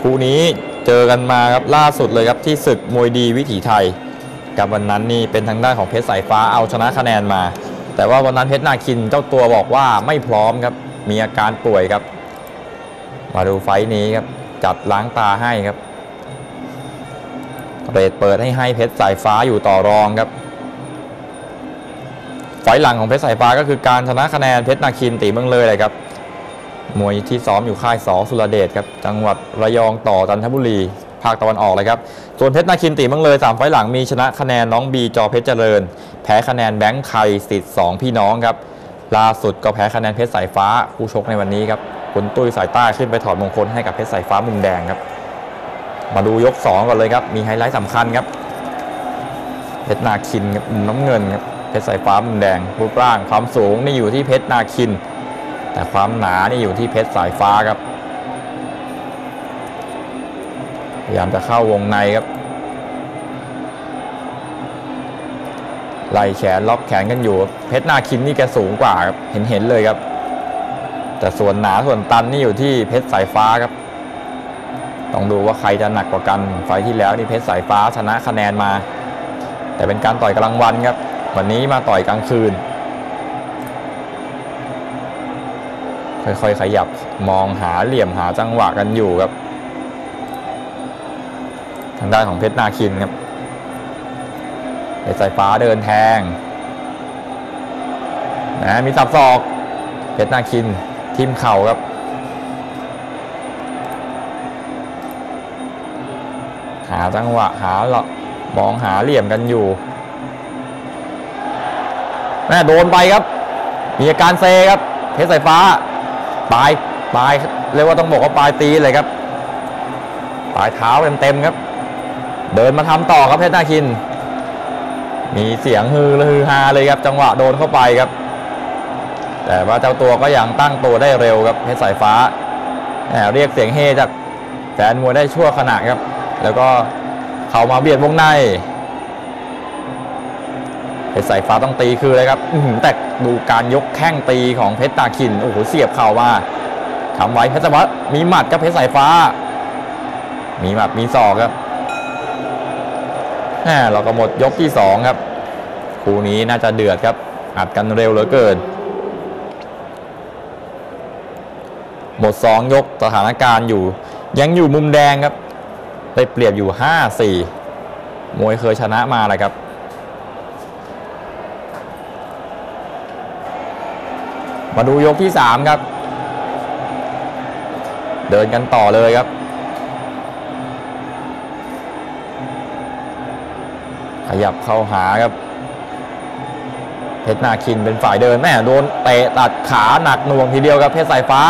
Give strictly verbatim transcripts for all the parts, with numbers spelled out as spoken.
คู่นี้เจอกันมาครับล่าสุดเลยครับที่ศึกมวยดีวิถีไทยกับวันนั้นนี่เป็นทางด้านของเพชรสายฟ้าเอาชนะคะแนนมาแต่ว่าวันนั้นเพชรนาคินเจ้าตัวบอกว่าไม่พร้อมครับมีอาการป่วยครับมาดูไฟนี้ครับจัดล้างตาให้ครับเรดเปิดให้ให้เพชรสายฟ้าอยู่ต่อรองครับไฟหลังของเพชรสายฟ้าก็คือการชนะคะแนนเพชรนาคินตีเมืองเลยเลยครับมวยที่ซ้อมอยู่ค่ายสอสุรเดชครับจังหวัดระยองต่อจันทบุรีภาคตะวันออกเลยครับส่วนเพชรนาคินตีเมืองเลยสามไฟหลังมีชนะคะแนนน้องบีจอเพชรเจริญแพ้คะแนนแบงค์ไข่สิทธิ์สองพี่น้องครับล่าสุดก็แพ้คะแนนเพชรสายฟ้าผู้ชกในวันนี้ครับคุณตุ้ยสายใต้ขึ้นไปถอดมงคลให้กับเพชรสายฟ้ามุมแดงครับมาดูยกสองก่อนเลยครับมีไฮไลท์สำคัญครับเพชรนาคินครับมุมน้ำเงินครับเพชรสายฟ้ามุมแดงรูปร่างความสูงนี่อยู่ที่เพชรนาคินแต่ความหนานี่อยู่ที่เพชรสายฟ้าครับพยายามจะเข้าวงในครับไล่แขนล็อกแขนกันอยู่เพชรนาคินนี่แกสูงกว่าครับเห็นเห็นเลยครับแต่ส่วนหนาส่วนตันนี่อยู่ที่เพชรสายฟ้าครับต้องดูว่าใครจะหนักกว่ากันไฟที่แล้วนี่เพชรสายฟ้าชนะคะแนนมาแต่เป็นการต่อยกลางวันครับวันนี้มาต่อยกลางคืนค่อยๆขยับมองหาเหลี่ยมหาจังหวะกันอยู่ครับทางด้านของเพชรนาคินครับเพชรสายฟ้าเดินแทงนะมีสับศอกเพชรนาคินทิ่มเข่าครับหาจังหวะหาหลอกมองหาเหลี่ยมกันอยู่แม่โดนไปครับมีอาการเซครับเพชรสายฟ้าปลายปลายเรียกว่าต้องบอกว่าปลายตีเลยครับปลายเท้าเต็มๆครับเดินมาทำต่อครับเพชรนาคินมีเสียงฮือฮือฮาเลยครับจังหวะโดนเข้าไปครับแต่ว่าเจ้าตัวก็ยังตั้งตัวได้เร็วครับเพชรสายฟ้าเรียกเสียงเฮจากแฟนมวยได้ชั่วขณะครับแล้วก็เข้ามาเบียดวงในเพชรสายฟ้าต้องตีคือเลยครับแต่ดูการยกแข้งตีของเพชรนาคินโอ้โหเสียบเข่ามาทำไว้เพชรสายฟ้ามีหมัดกับเพชรสายฟ้ามีหมัดมีศอกครับเราก็หมดยกที่สองครับคู่นี้น่าจะเดือดครับอัดกันเร็วเหลือเกินหมดสองยกสถานการณ์อยู่ยังอยู่มุมแดงครับได้เปรียบอยู่ ห้าสี่ มวยเคยชนะมาเลยครับมาดูยกที่สามครับเดินกันต่อเลยครับขยับเข้าหาครับเพชรนาคินเป็นฝ่ายเดินแม่โดนเตะตัดขาหนักหน่วงทีเดียวครับเพชรสายฟ้า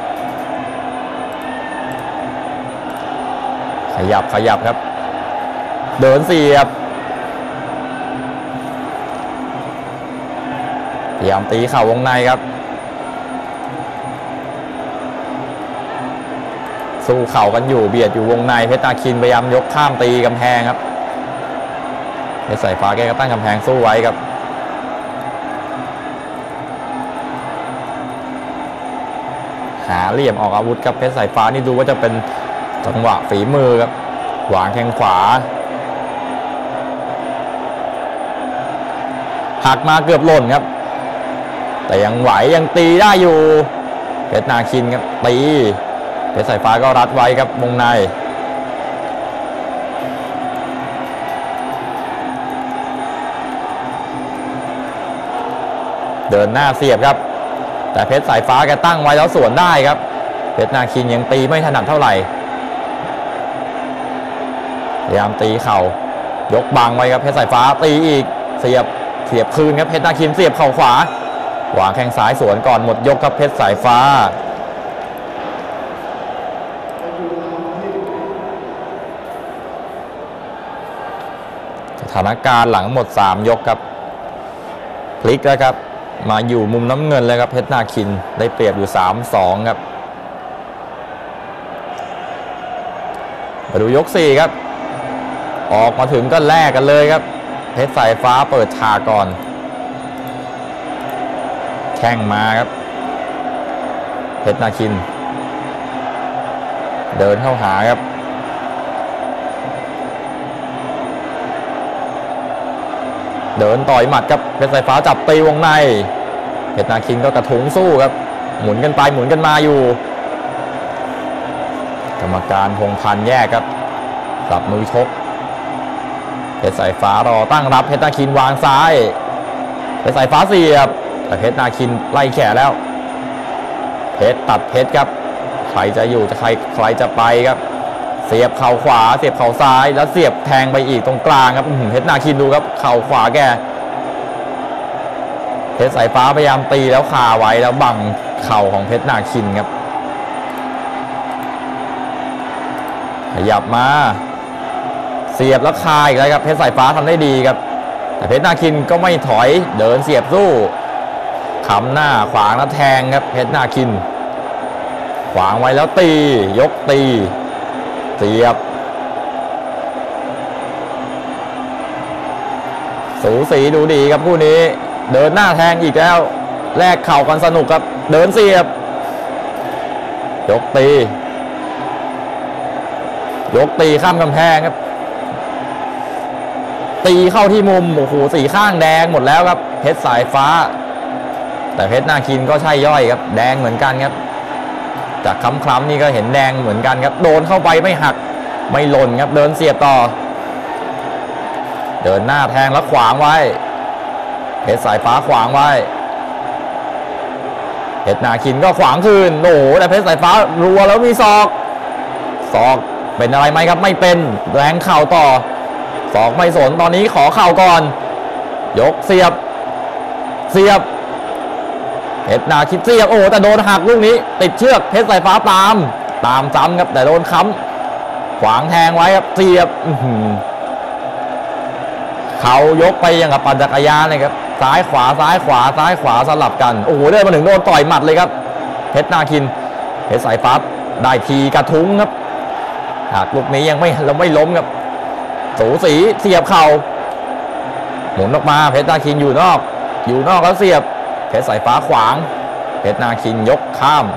ขยับขยับครับเดินเสียบพยายามตีเข่าวงในครับสู้เข่ากันอยู่เบียดอยู่วงในเพชรนาคินพยายามยกข้ามตีกำแพงครับเพชรสายฟ้าแกก็ตั้งกำแพงสู้ไว้ครับหาเหลี่ยมออกอาวุธครับเพชรสายฟ้านี่ดูว่าจะเป็นจังหวะฝีมือครับวางแข้งขวาหักมาเกือบหล่นครับแต่ยังไหวยังตีได้อยู่เพชรนาคินครับตีเพชรสายฟ้าก็รัดไว้ครับวงในเดินหน้าเสียบครับแต่เพชรสายฟ้าแกตั้งไว้แล้วสวนได้ครับเพชรนาคินยังตีไม่ถนัดเท่าไหร่พยายามตีเข่ายกบังไว้ครับเพชรสายฟ้าตีอีกเสียบเสียบคืนครับเพชรนาคินเสียบเข่าขวาวางแข้งซ้ายสวนก่อนหมดยกครับเพชรสายฟ้าสถานการณ์หลังหมดสามยกครับพลิกแล้วครับมาอยู่มุมน้ำเงินเลยครับเพชรนาคินได้เปรียบอยู่ สามสอง ครับมาดูยกสี่ครับออกมาถึงก็แลกกันเลยครับเพชรสายฟ้าเปิดฉากก่อนแข้งมาครับเพชรนาคินเดินเข้าหาครับเดินต่อยหมัดครับเพชรสายฟ้าจับตีวงในเพชรนาคินก็กระทุ้งสู้ครับหมุนกันไปหมุนกันมาอยู่กรรมการพงพันธ์แยกครับสับมือชกเพชรสายฟ้ารอตั้งรับเพชรนาคินวางซ้ายเพชรสายฟ้าเสียบแต่เพชรนาคินไล่แขนแล้วเพชรตัดเพชรครับใครจะอยู่จะใครใครจะไปครับเสียบเข่าขวาเสียบเข่าซ้ายแล้วเสียบแทงไปอีกตรงกลางครับเพชรนาคินดูครับเข่าขวาแกเพชรสายฟ้าพยายามตีแล้วคาไว้แล้วบังเข่าของเพชรนาคินครับขยับมาเสียบแล้วคาอีกแล้วครับเพชรสายฟ้าทำได้ดีครับแต่เพชรนาคินก็ไม่ถอยเดินเสียบสู้ขำหน้าขวางแล้วแทงครับเพชรนาคินขวางไว้แล้วตียกตีเสียบสูสีดูดีครับคู่นี้เดินหน้าแทงอีกแล้วแลกเข่ากันสนุกครับเดินเสียบยกตียกตีข้ามกำแพงครับตีเข้าที่มุมโอ้โหสีข้างแดงหมดแล้วครับเพชรสายฟ้าแต่เพชรนาคินก็ใช่ย่อยครับแดงเหมือนกันครับจากคล้ำๆนี่ก็เห็นแดงเหมือนกันครับโดนเข้าไปไม่หักไม่หล่นครับเดินเสียบต่อเดินหน้าแทงแล้วขวางไว้เพชรสายฟ้าขวางไว้เพชรนาคินก็ขวางคืนโอ้โหแต่เพชรสายฟ้ารัวแล้วมีศอกศอกเป็นอะไรไหมครับไม่เป็นแรงเข่าต่อศอกไม่สนตอนนี้ขอเข่าก่อนยกเสียบเสียบเพชรนาคินเสียบโอ้แต่โดนหักลูกนี้ติดเชือกเพชรสายฟ้าตามตามซ้ำครับแต่โดนค้ำขวางแทงไว้ครับเสียบเขายกไปอย่างกับปั่นจักรยานเลยครับซ้ายขวาซ้ายขวาซ้ายขวาสลับกันโอ้โหได้มาถึงโดนต่อยหมัดเลยครับเพชรนาคินเพชรสายฟ้าได้ทีกระทุ้งครับหากลูกนี้ยังไม่เราไม่ล้มครับสูสีเสียบเข่าหมุนออกมาเพชรนาคินอยู่นอกอยู่นอกแล้วเสียบเพชรสายฟ้าขวางเพชรนาคินยกข้าม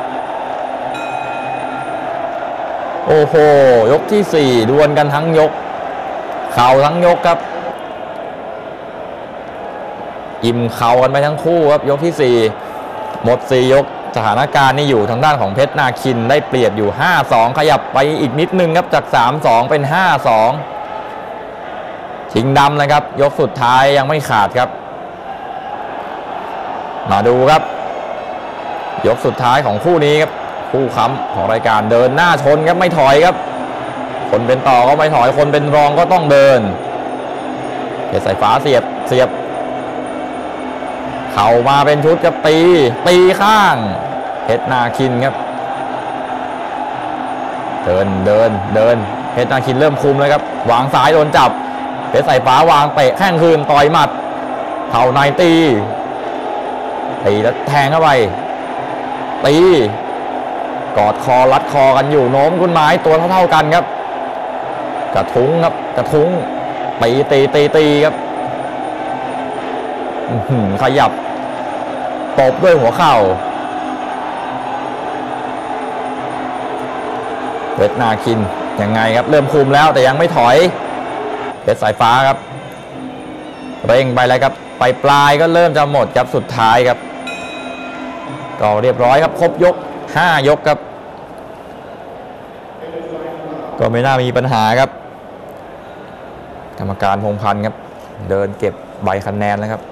โอ้โหยกที่สี่ดวลกันทั้งยกเข่าทั้งยกครับอิ่มเข่ากันไปทั้งคู่ครับยกที่สี่หมดสี่ยกสถานการณ์นี่อยู่ทางด้านของเพชรนาคินได้เปรียบอยู่ ห้าสอง ขยับไปอีกนิดนึงครับจาก สามสอง เป็น ห้าสอง ชิงดำเลยครับยกสุดท้ายยังไม่ขาดครับมาดูครับยกสุดท้ายของคู่นี้ครับคู่ค้ำของรายการเดินหน้าชนครับไม่ถอยครับคนเป็นต่อก็ไม่ถอยคนเป็นรองก็ต้องเดินเพชรสายฟ้าเสียบเสียบเข่ามาเป็นชุดครับตีตีข้างเพชรนาคินครับเดินเดินเดินเพชรนาคินเริ่มคุมแล้วครับวางซ้ายโดนจับเพชรสายฟ้าวางเตะแข้งคืนต่อยหมัดเข่าในตีตีแล้วแทงเข้าไปตีกอดคอรัดคอกันอยู่โน้มคุณไม้ตัวเท่าๆกันครับกระทุ้งครับกระทุ้งตีตีตีตีครับขยับตบด้วยหัวเข่าเพชรนาคินยังไงครับเริ่มคุมแล้วแต่ยังไม่ถอยเพชรสายฟ้าครับเร่งไปแล้วครับไปปลายก็เริ่มจะหมดครับสุดท้ายครับก็เรียบร้อยครับครบยกห้ายกครับก็ไม่น่ามีปัญหาครับกรรมการพงพันธ์ครับเดินเก็บใบคะแนนแล้วครับ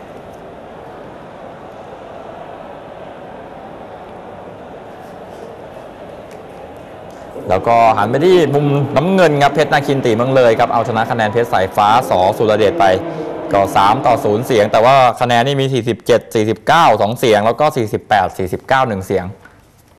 แล้วก็หันไปที่มุมน้ำเงินครับเพชรนาคินตีเมืองเลยครับเอาชนะคะแนนเพชรสายฟ้าสสุรเดชไปก็สามต่อศูนย์เสียงแต่ว่าคะแนนนี่มีสี่สิบเจ็ด สี่สิบเก้า สองเสียงแล้วก็สี่สิบแปด สี่สิบเก้า หนึ่งเสียง